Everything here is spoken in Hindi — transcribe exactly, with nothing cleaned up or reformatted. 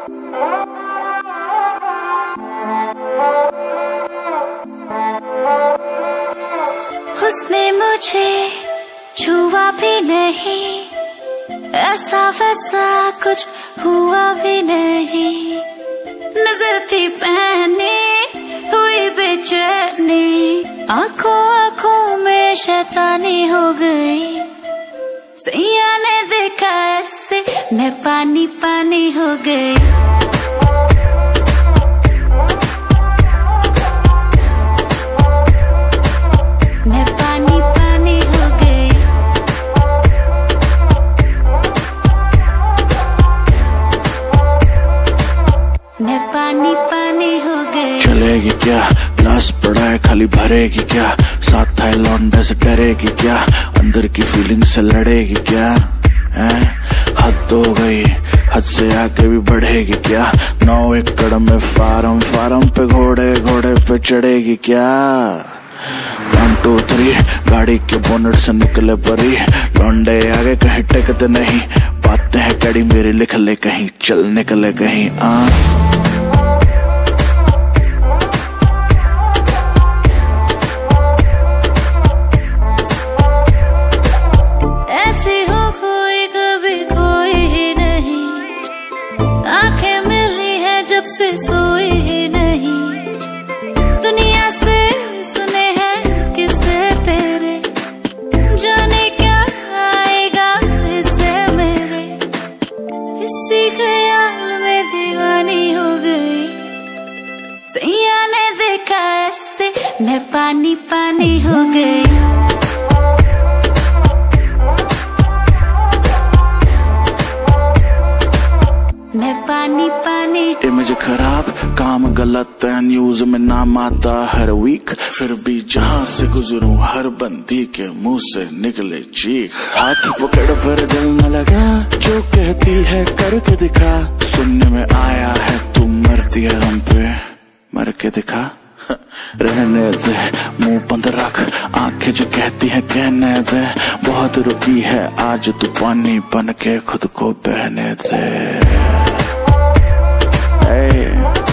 उसने मुझे छुआ भी नहीं, ऐसा वैसा कुछ हुआ भी नहीं। नजर थी पहने हुई बेचैनी, आंखों आंखों में शैतानी हो गई। सैया ने देखा ऐसे मैं पानी पानी हो गई। मैं पानी पानी हो गई। मैं पानी पानी हो गई। चलेगी क्या, ग्लास पड़ा है खाली भरेगी क्या, साथ है लौंडे से डरेगी क्या, अंदर की फीलिंग से लड़ेगी क्या, हैं? हद हो गई, हद से आगे भी बढ़ेगी क्या, नौ एकड़ में फार्म फार्म पे घोड़े घोड़े पे चढ़ेगी क्या। वन टू थ्री गाड़ी के बोनट से निकले परी, लौंडे आगे कहीं टेकते नहीं, बातें हैं कड़ी मेरी लिख ले कहीं, चल निकले कहीं। आ से सोई ही नहीं, दुनिया से सुने हैं किस्से तेरे, जाने क्या आएगा इससे मेरे। इसी ख्याल में दीवानी हो गई। सैया ने देखा ऐसे मैं पानी पानी हो गई। मैं पानी पानी। इमेज खराब, काम गलत है, न्यूज में नाम आता हर वीक, फिर भी जहां से गुजरूं हर बंदी के मुंह से निकले चीख। हाथ पकड़ पर दिल न लगा, जो कहती है करके दिखा, सुनने में आया है तू मरती है हम पे, मर के दिखा। रहने दे मुंह बंद रख, आंखें जो कहती हैं कहने दे, बहुत रुकी है आज तू पानी बन के खुद को बहने दे। Hey